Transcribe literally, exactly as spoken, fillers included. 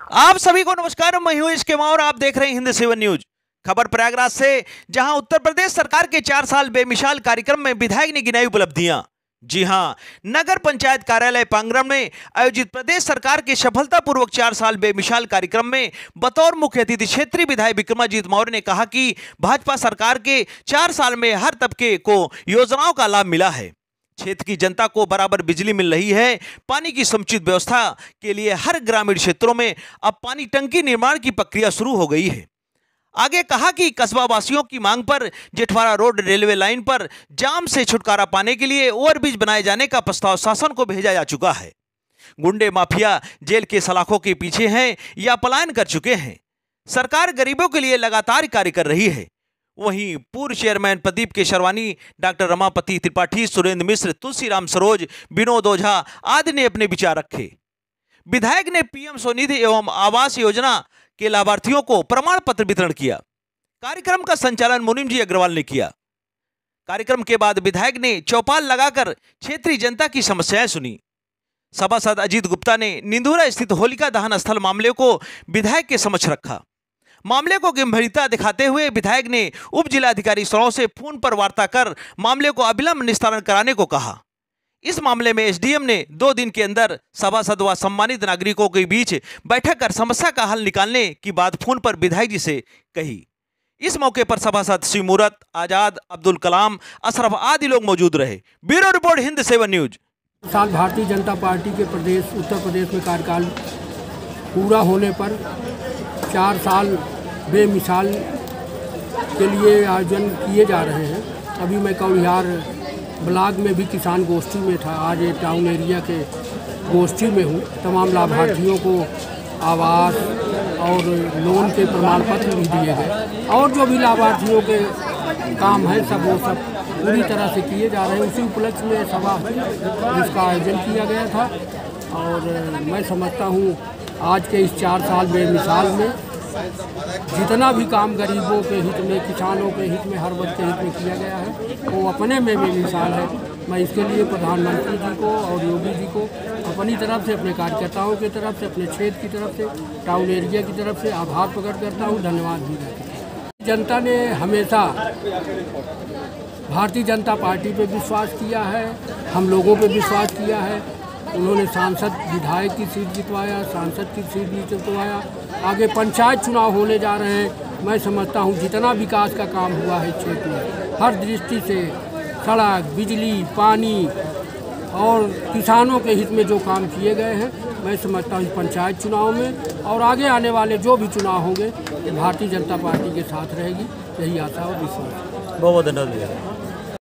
आप सभी को नमस्कार। मैं हूं इसके और आप देख रहे हैं हिंद सेवन न्यूज। खबर प्रयागराज से, जहां उत्तर प्रदेश सरकार के चार साल बेमिसाल कार्यक्रम में विधायक ने गिनाई उपलब्धियां। जी हां, नगर पंचायत कार्यालय पांगरम में आयोजित प्रदेश सरकार के सफलतापूर्वक चार साल बेमिसाल कार्यक्रम में बतौर मुख्य अतिथि क्षेत्रीय विधायक विक्रमाजीत मौर्य ने कहा कि भाजपा सरकार के चार साल में हर तबके को योजनाओं का लाभ मिला है। क्षेत्र की जनता को बराबर बिजली मिल रही है। पानी की समुचित व्यवस्था के लिए हर ग्रामीण क्षेत्रों में अब पानी टंकी निर्माण की प्रक्रिया शुरू हो गई है। आगे कहा कि कस्बा वासियों की मांग पर जेठवाड़ा रोड रेलवे लाइन पर जाम से छुटकारा पाने के लिए ओवरब्रिज बनाए जाने का प्रस्ताव शासन को भेजा जा चुका है। गुंडे माफिया जेल के सलाखों के पीछे हैं या पलायन कर चुके हैं। सरकार गरीबों के लिए लगातार कार्य कर रही है। वहीं पूर्व चेयरमैन प्रदीप केशरवानी, डॉक्टर रमापति त्रिपाठी, सुरेंद्र मिश्र, तुलसीराम सरोज, विनोद ओझा आदि ने अपने विचार रखे। विधायक ने पीएम स्वनिधि एवं आवास योजना के लाभार्थियों को प्रमाण पत्र वितरण किया। कार्यक्रम का संचालन मुनीम जी अग्रवाल ने किया। कार्यक्रम के बाद विधायक ने चौपाल लगाकर क्षेत्रीय जनता की समस्याएं सुनी। सभासद अजीत गुप्ता ने निंदुरा स्थित होलिका दहन स्थल मामले को विधायक के समक्ष रखा। मामले को गंभीरता दिखाते हुए विधायक ने उप जिलाधिकारी सौ से फोन पर वार्ता कर मामले को अविलंब निस्तारण कराने को कहा। इस मामले में एसडीएम ने दो दिन के अंदर सभासद व सम्मानित नागरिकों के बीच बैठक कर समस्या का हल निकालने की बात फोन पर विधायक जी से कही। इस मौके पर सभासद श्री मूरत, आजाद, अब्दुल कलाम, अशरफ आदि लोग मौजूद रहे। Bureau report, Hind seven news. साल भारतीय जनता पार्टी के प्रदेश उत्तर प्रदेश में कार्यकाल पूरा होने पर चार साल बेमिसाल के लिए आयोजन किए जा रहे हैं। अभी मैं कौलिहार ब्लॉक में भी किसान गोष्ठी में था, आज ये टाउन एरिया के गोष्ठी में हूँ। तमाम लाभार्थियों को आवास और लोन के प्रमाण पत्र भी दिए गए और जो भी लाभार्थियों के काम है सब वो सब पूरी तरह से किए जा रहे हैं। उसी उपलक्ष्य में सभा इसका आयोजन किया गया था और मैं समझता हूँ आज के इस चार साल बेमिसाल में जितना भी काम गरीबों के हित में, किसानों के हित में, हर वर्ग के हित में किया गया है वो अपने में बेमिसाल है। मैं इसके लिए प्रधानमंत्री जी को और योगी जी को अपनी तरफ से, अपने कार्यकर्ताओं की तरफ से, अपने क्षेत्र की तरफ से, टाउन एरिया की तरफ से आभार प्रकट करता हूँ, धन्यवाद भी करता हूँ। जनता ने हमेशा भारतीय जनता पार्टी पे विश्वास किया है, हम लोगों पे विश्वास किया है। उन्होंने सांसद विधायक की सीट जितवाया, सांसद की सीट भी जितवाया। आगे पंचायत चुनाव होने जा रहे हैं। मैं समझता हूँ जितना विकास का काम हुआ है क्षेत्र में, हर दृष्टि से सड़क, बिजली, पानी और किसानों के हित में जो काम किए गए हैं, मैं समझता हूँ पंचायत चुनाव में और आगे आने वाले जो भी चुनाव होंगे भारतीय जनता पार्टी के साथ रहेगी। यही आशा और विश्वास। बहुत बहुत धन्यवाद।